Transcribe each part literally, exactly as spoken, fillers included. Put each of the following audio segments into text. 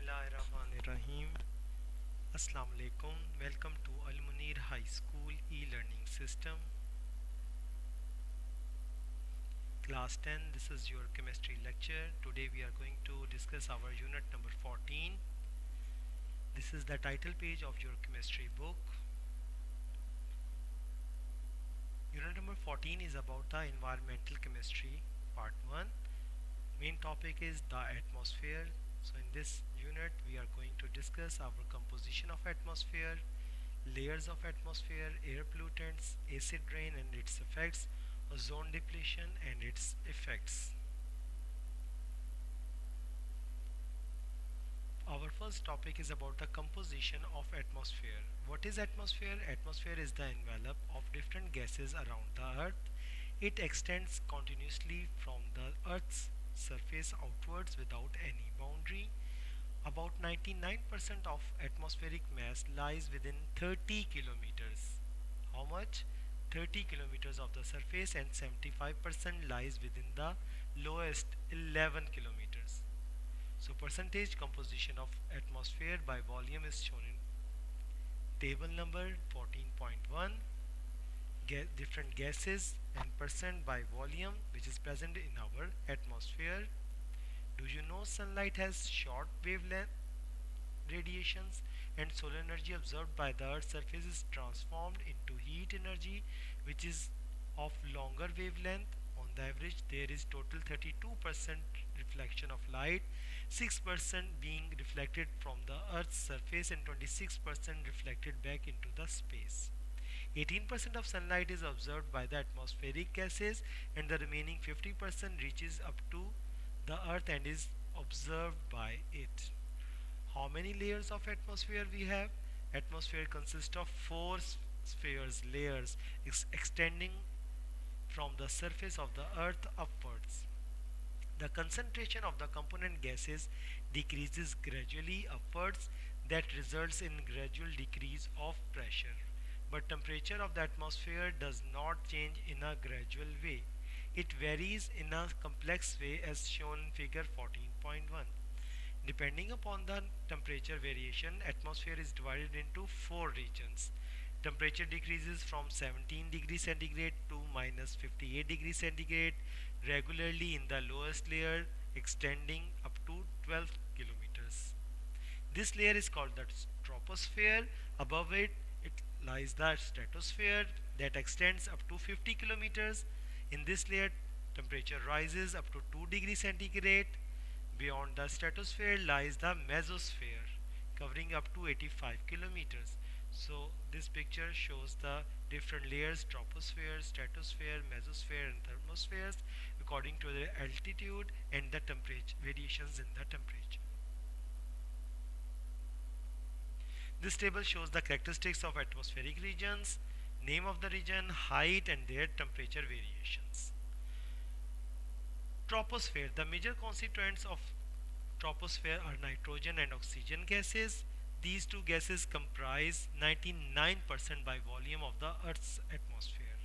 Bismillahirrahmanirrahim. Assalamu alaikum. Welcome to Al Munir High School e-learning system. Class ten. This is your chemistry lecture. Today we are going to discuss our unit number fourteen. This is the title page of your chemistry book. Unit number fourteen is about the environmental chemistry part one. Main topic is the atmosphere. So in this unit we are going to discuss our composition of atmosphere, layers of atmosphere, air pollutants, acid rain and its effects, ozone depletion and its effects. Our first topic is about the composition of atmosphere. What is atmosphere? Atmosphere is the envelope of different gases around the earth. It extends continuously from the earth's surface outwards without any boundary. About ninety-nine percent of atmospheric mass lies within thirty kilometers. How much? thirty kilometers of the surface, and seventy-five percent lies within the lowest eleven kilometers. So percentage composition of atmosphere by volume is shown in table number fourteen point one. Ga different gases and percent by volume which is present in our atmosphere. Do you know sunlight has short wavelength radiations, and solar energy absorbed by the earth's surface is transformed into heat energy which is of longer wavelength? On the average there is total thirty-two percent reflection of light, six percent being reflected from the earth's surface and twenty-six percent reflected back into the space. eighteen percent of sunlight is absorbed by the atmospheric gases, and the remaining fifty percent reaches up to the earth and is observed by it. How many layers of atmosphere we have? Atmosphere consists of four spheres, layers ex extending from the surface of the earth upwards. The concentration of the component gases decreases gradually upwards. That results in gradual decrease of pressure. But temperature of the atmosphere does not change in a gradual way. It varies in a complex way as shown in figure fourteen point one. Depending upon the temperature variation, atmosphere is divided into four regions. Temperature decreases from seventeen degrees centigrade to minus fifty-eight degrees centigrade regularly in the lowest layer, extending up to twelve kilometers. This layer is called the troposphere. Above it, it lies the stratosphere that extends up to fifty kilometers. In this layer, temperature rises up to two degrees centigrade. Beyond the stratosphere lies the mesosphere, covering up to eighty-five kilometers. So this picture shows the different layers: troposphere, stratosphere, mesosphere and thermospheres according to their altitude and the temperature variations in the temperature. This table shows the characteristics of atmospheric regions, name of the region, height and their temperature variations. Troposphere. The major constituents of troposphere are nitrogen and oxygen gases. These two gases comprise ninety-nine percent by volume of the Earth's atmosphere.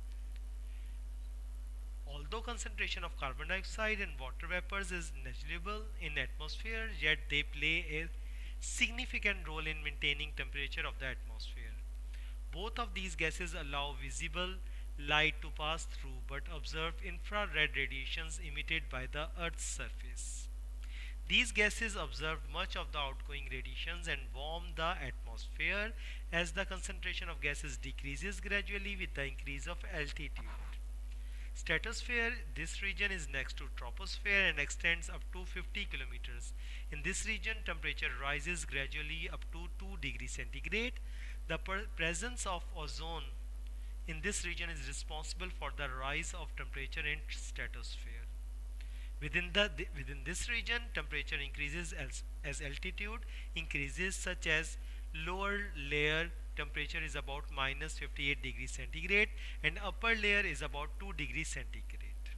Although concentration of carbon dioxide and water vapors is negligible in atmosphere, yet they play a significant role in maintaining temperature of the atmosphere. Both of these gases allow visible light to pass through but observe infrared radiations emitted by the Earth's surface. These gases absorb much of the outgoing radiations and warm the atmosphere as the concentration of gases decreases gradually with the increase of altitude. Stratosphere. This region is next to troposphere and extends up to fifty kilometers. In this region, temperature rises gradually up to two degrees centigrade. The presence of ozone in this region is responsible for the rise of temperature in stratosphere. Within, the, th within this region, temperature increases as, as altitude increases, such as lower layer temperature is about minus fifty-eight degrees centigrade and upper layer is about two degrees centigrade.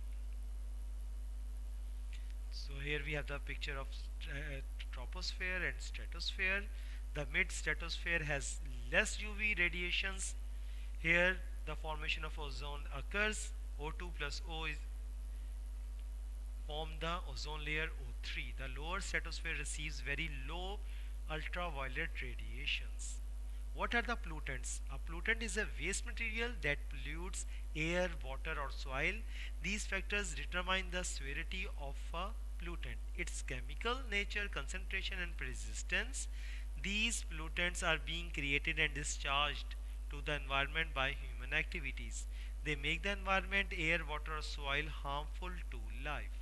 So here we have the picture of uh, troposphere and stratosphere. The mid stratosphere has less U V radiations. Here the formation of ozone occurs. O two plus O is form the ozone layer O three. The lower stratosphere receives very low ultraviolet radiations. What are the pollutants? A pollutant is a waste material that pollutes air, water, or soil. These factors determine the severity of a pollutant, its chemical nature, concentration, and persistence. These pollutants are being created and discharged to the environment by human activities. They make the environment, air, water, or soil harmful to life.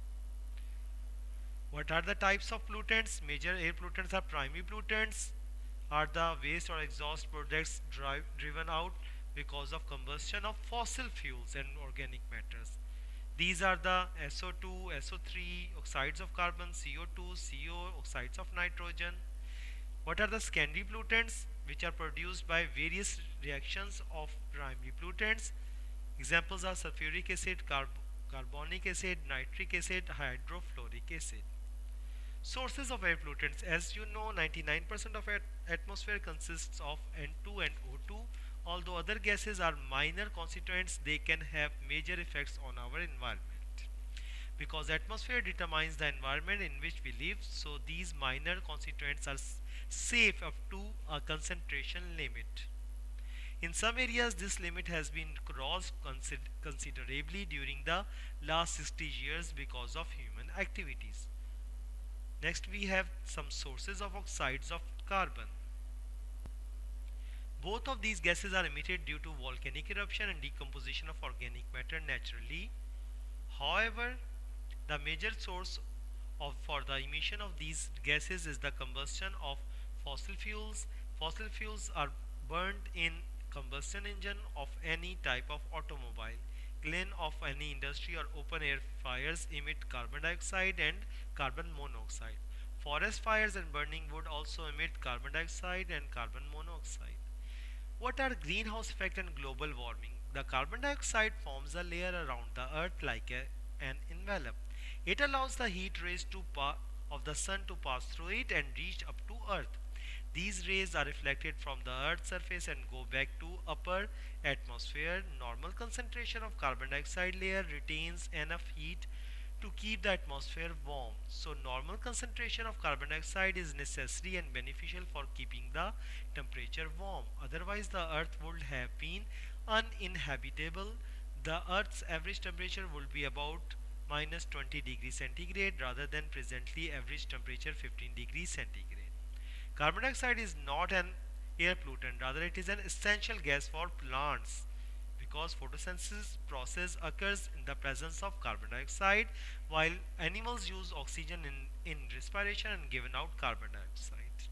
What are the types of pollutants? Major air pollutants are primary pollutants, are the waste or exhaust products drive, driven out because of combustion of fossil fuels and organic matters. These are the S O two, S O three, oxides of carbon, C O two, C O, oxides of nitrogen. What are the secondary pollutants? Which are produced by various reactions of primary pollutants. Examples are sulfuric acid, carb carbonic acid, nitric acid, hydrofluoric acid. Sources of air pollutants. As you know, ninety-nine percent of at atmosphere consists of N two and O two. Although other gases are minor constituents, they can have major effects on our environment. Because atmosphere determines the environment in which we live, so these minor constituents are safe up to a concentration limit. In some areas, this limit has been crossed consider considerably during the last sixty years because of human activities. Next, we have some sources of oxides of carbon. Both of these gases are emitted due to volcanic eruption and decomposition of organic matter naturally. However, the major source of, for the emission of these gases is the combustion of fossil fuels. Fossil fuels are burned in combustion engine of any type of automobile. Kiln of any industry or open air fires emit carbon dioxide and carbon monoxide. Forest fires and burning wood also emit carbon dioxide and carbon monoxide. What are greenhouse effect and global warming? The carbon dioxide forms a layer around the earth like a, an envelope. It allows the heat rays to of the sun to pass through it and reach up to earth. These rays are reflected from the earth's surface and go back to upper atmosphere. Normal concentration of carbon dioxide layer retains enough heat to keep the atmosphere warm. So normal concentration of carbon dioxide is necessary and beneficial for keeping the temperature warm. Otherwise the earth would have been uninhabitable. The earth's average temperature would be about minus twenty degrees centigrade rather than presently average temperature fifteen degrees centigrade. Carbon dioxide is not an air pollutant, rather it is an essential gas for plants because photosynthesis process occurs in the presence of carbon dioxide while animals use oxygen in, in respiration and given out carbon dioxide.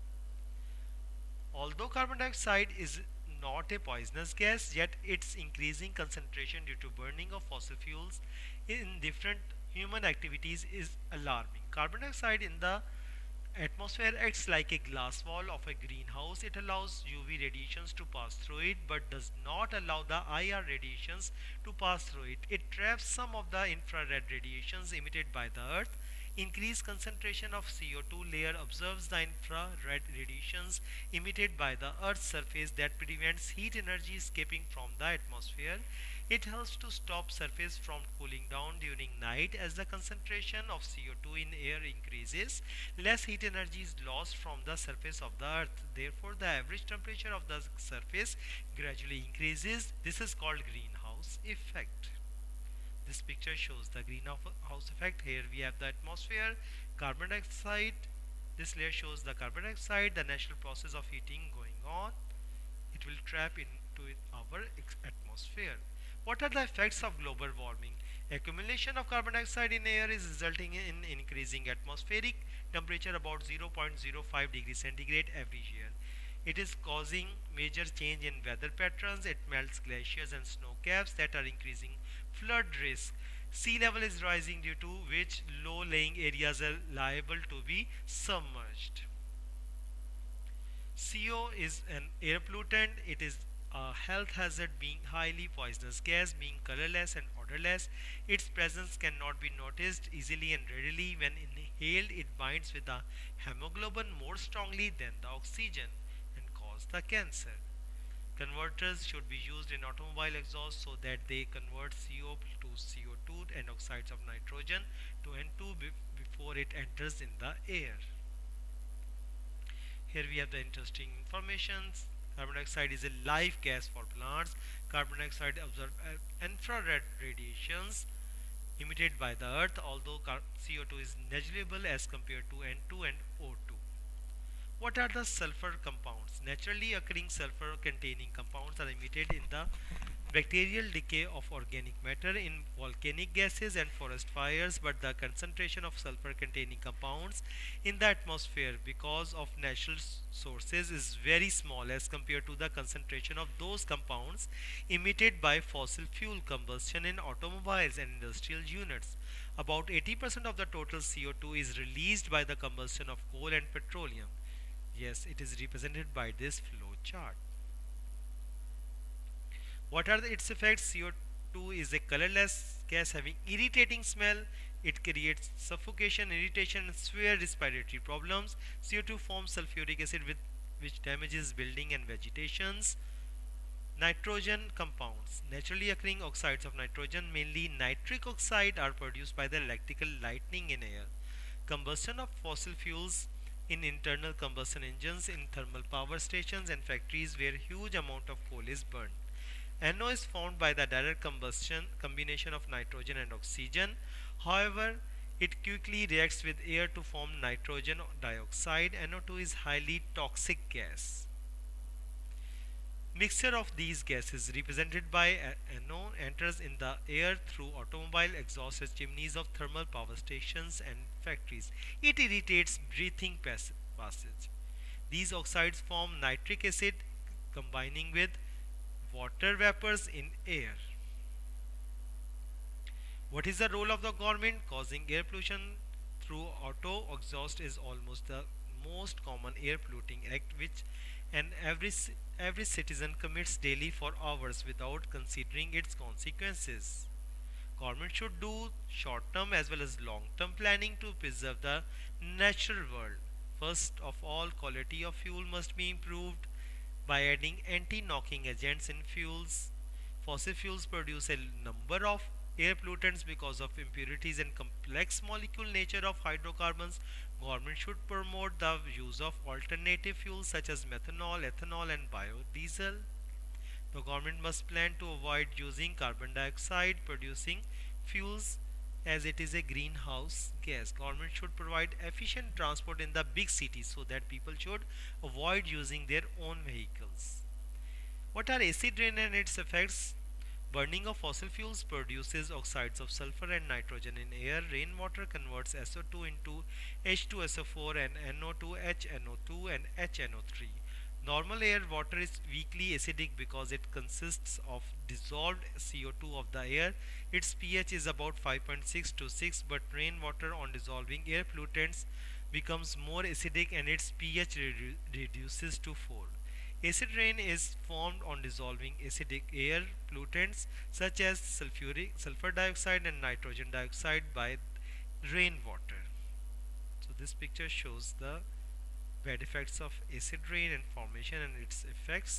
Although carbon dioxide is not a poisonous gas, yet its increasing concentration due to burning of fossil fuels in different human activities is alarming. Carbon dioxide in the atmosphere acts like a glass wall of a greenhouse. It allows U V radiations to pass through it but does not allow the I R radiations to pass through it. It traps some of the infrared radiations emitted by the earth. Increased concentration of C O two layer absorbs the infrared radiations emitted by the earth's surface that prevents heat energy escaping from the atmosphere. It helps to stop surface from cooling down during night. As the concentration of C O two in air increases, less heat energy is lost from the surface of the earth. Therefore, the average temperature of the surface gradually increases. This is called greenhouse effect. This picture shows the greenhouse effect. Here we have the atmosphere, carbon dioxide. This layer shows the carbon dioxide, the natural process of heating going on. It will trap into our atmosphere. What are the effects of global warming? Accumulation of carbon dioxide in air is resulting in increasing atmospheric temperature about zero point zero five degrees centigrade every year. It is causing major change in weather patterns. It melts glaciers and snow caps that are increasing flood risk. Sea level is rising due to which low-lying areas are liable to be submerged. C O is an air pollutant. It is a health hazard, being highly poisonous gas, being colorless and odorless. Its presence cannot be noticed easily and readily. When inhaled, it binds with the hemoglobin more strongly than the oxygen and cause the cancer. Converters should be used in automobile exhaust so that they convert C O to C O two and oxides of nitrogen to N two before it enters in the air. Here we have the interesting informations. Carbon dioxide is a live gas for plants. Carbon dioxide absorbs infrared radiations emitted by the earth, although C O two is negligible as compared to N two and O two. What are the sulfur compounds? Naturally occurring sulfur containing compounds are emitted in the bacterial decay of organic matter in volcanic gases and forest fires, but the concentration of sulfur containing compounds in the atmosphere because of natural sources is very small as compared to the concentration of those compounds emitted by fossil fuel combustion in automobiles and industrial units. About eighty percent of the total C O two is released by the combustion of coal and petroleum. Yes, it is represented by this flow chart. What are the, its effects? C O two is a colorless gas having irritating smell. It creates suffocation, irritation, and severe respiratory problems. C O two forms sulfuric acid with which damages building and vegetations. Nitrogen compounds. Naturally occurring oxides of nitrogen, mainly nitric oxide, are produced by the electrical lightning in air. Combustion of fossil fuels in internal combustion engines in thermal power stations and factories where huge amount of coal is burned. N O is formed by the direct combustion combination of nitrogen and oxygen. However, it quickly reacts with air to form nitrogen dioxide. N O two is highly toxic gas. Mixture of these gases represented by N O enters in the air through automobile exhaust chimneys of thermal power stations and factories. It irritates breathing passage. These oxides form nitric acid combining with water vapors in air. What is the role of the government? Causing air pollution through auto exhaust is almost the most common air polluting act which an every every citizen commits daily for hours without considering its consequences. Government should do short-term as well as long-term planning to preserve the natural world. First of all, quality of fuel must be improved by adding anti-knocking agents in fuels. Fossil fuels produce a number of air pollutants because of impurities and complex molecule nature of hydrocarbons. Government should promote the use of alternative fuels such as methanol, ethanol and biodiesel. The government must plan to avoid using carbon dioxide producing fuels as it is a greenhouse gas. Government should provide efficient transport in the big cities so that people should avoid using their own vehicles. What are acid rain and its effects? Burning of fossil fuels produces oxides of sulfur and nitrogen in air. Rainwater converts S O two into H two S O four and N O two, H N O two and H N O three. Normal air water is weakly acidic because it consists of dissolved C O two of the air. Its pH is about five point six to six, but rainwater on dissolving air pollutants becomes more acidic and its pH redu reduces to four. Acid rain is formed on dissolving acidic air pollutants such as sulfuric, sulfur dioxide and nitrogen dioxide by rainwater. So this picture shows the bad effects of acid rain and formation and its effects.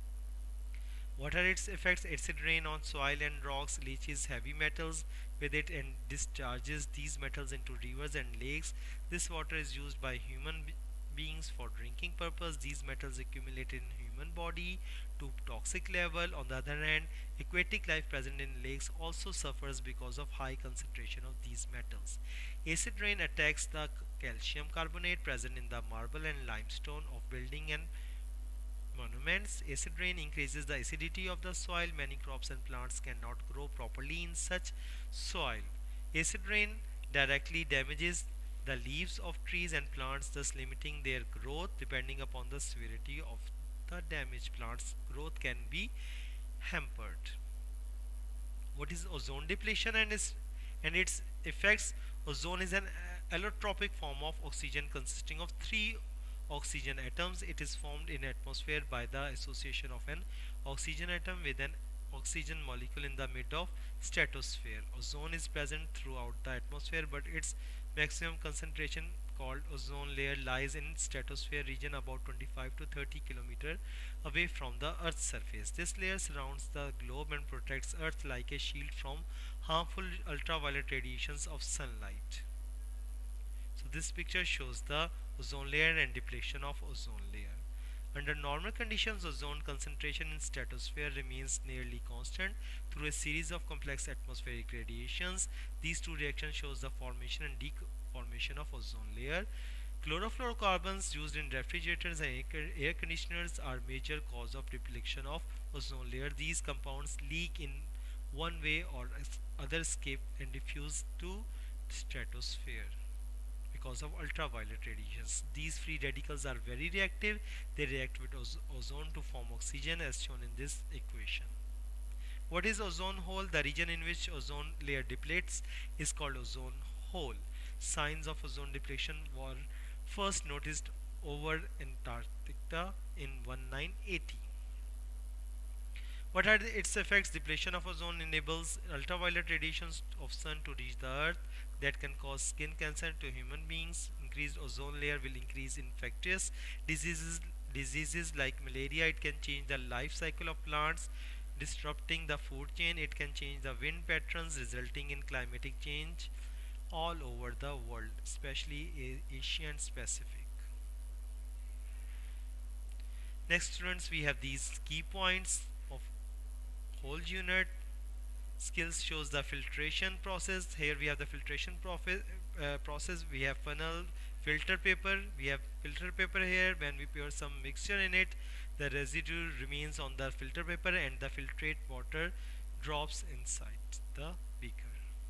What are its effects? Acid rain on soil and rocks leaches heavy metals with it and discharges these metals into rivers and lakes. This water is used by human be beings for drinking purpose. These metals accumulate in human body to toxic level. On the other hand, aquatic life present in lakes also suffers because of high concentration of these metals. Acid rain attacks the calcium carbonate present in the marble and limestone of building and monuments. Acid rain increases the acidity of the soil. Many crops and plants cannot grow properly in such soil. Acid rain directly damages the leaves of trees and plants, thus limiting their growth. Depending upon the severity of the damage, plants growth can be hampered. What is ozone depletion and its and its effects? Ozone is an allotropic form of oxygen consisting of three oxygen atoms. It is formed in atmosphere by the association of an oxygen atom with an oxygen molecule in the mid of stratosphere. Ozone is present throughout the atmosphere, but its maximum concentration called ozone layer lies in stratosphere region about twenty-five to thirty kilometer away from the Earth's surface. This layer surrounds the globe and protects Earth like a shield from harmful ultraviolet radiations of sunlight. So this picture shows the ozone layer and depletion of ozone layer. Under normal conditions, ozone concentration in stratosphere remains nearly constant through a series of complex atmospheric radiations. These two reactions shows the formation and deformation of ozone layer. Chlorofluorocarbons used in refrigerators and air conditioners are major cause of depletion of ozone layer. These compounds leak in one way or other, escape and diffuse to stratosphere because of ultraviolet radiations. These free radicals are very reactive. They react with oz ozone to form oxygen as shown in this equation. What is ozone hole? The region in which ozone layer depletes is called ozone hole. Signs of ozone depletion were first noticed over Antarctica in nineteen eighty. What are its effects? Depletion of ozone enables ultraviolet radiations of sun to reach the earth that can cause skin cancer to human beings. Increased ozone layer will increase infectious diseases diseases like malaria. It can change the life cycle of plants, disrupting the food chain. It can change the wind patterns, resulting in climatic change all over the world, especially Asia and Pacific. Next, students, we have these key points of whole unit. Skills shows the filtration process. Here we have the filtration uh, process. We have funnel, filter paper. We have filter paper here. When we pour some mixture in it, the residue remains on the filter paper and the filtrate water drops inside the beaker.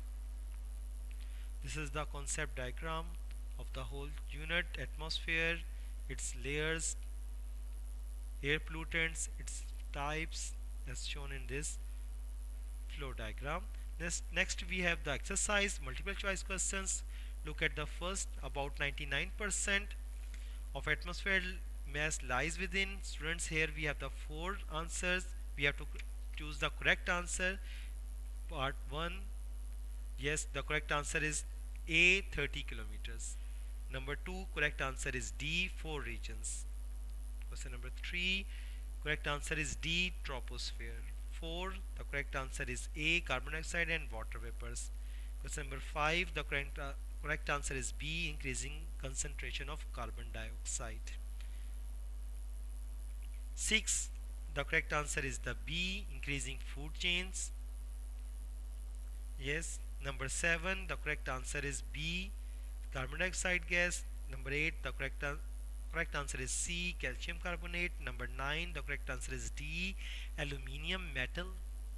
This is the concept diagram of the whole unit. Atmosphere, its layers, air pollutants, its types as shown in this flow diagram. Next, next we have the exercise, multiple choice questions. Look at the first. About ninety-nine percent of atmosphere mass lies within. Students, here we have the four answers. We have to choose the correct answer. Part one, yes, the correct answer is A, thirty kilometers. Number two, correct answer is D, four regions. Question number three, correct answer is D, troposphere. Four, the correct answer is A, carbon dioxide and water vapors. Question number five, the correct, uh, correct answer is B, increasing concentration of carbon dioxide. Six, the correct answer is the B, increasing food chains. Yes. Number seven, the correct answer is B, carbon dioxide gas. Number eight, the correct answer Correct answer is C, calcium carbonate. Number nine, the correct answer is D, aluminium metal.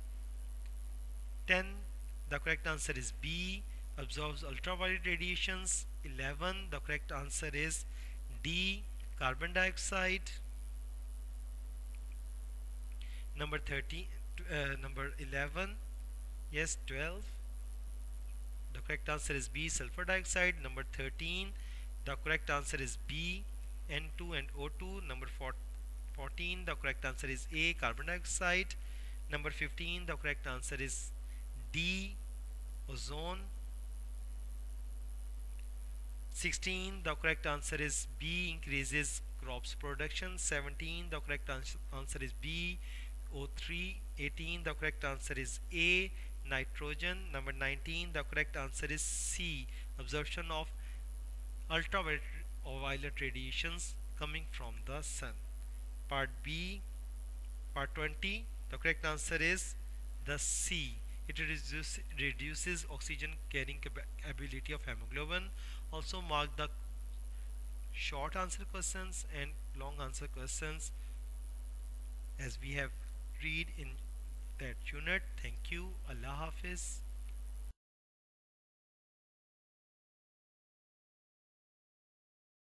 ten, the correct answer is B, absorbs ultraviolet radiations. eleven, the correct answer is D, carbon dioxide. Number thirteen, uh, number eleven, yes, twelve, the correct answer is B, sulfur dioxide. Number thirteen, the correct answer is B, N two and O two. Number fourteen, the correct answer is A, carbon dioxide. Number fifteen, the correct answer is D, ozone. sixteen, the correct answer is B, increases crops production. seventeen, the correct ans answer is B, O three. eighteen, the correct answer is A, nitrogen. Number nineteen, the correct answer is C, absorption of ultraviolet violet radiations coming from the sun. Part B, part twenty, the correct answer is the C. It reduce, reduces oxygen carrying ability of hemoglobin. Also mark the short answer questions and long answer questions as we have read in that unit. Thank you. Allah Hafiz.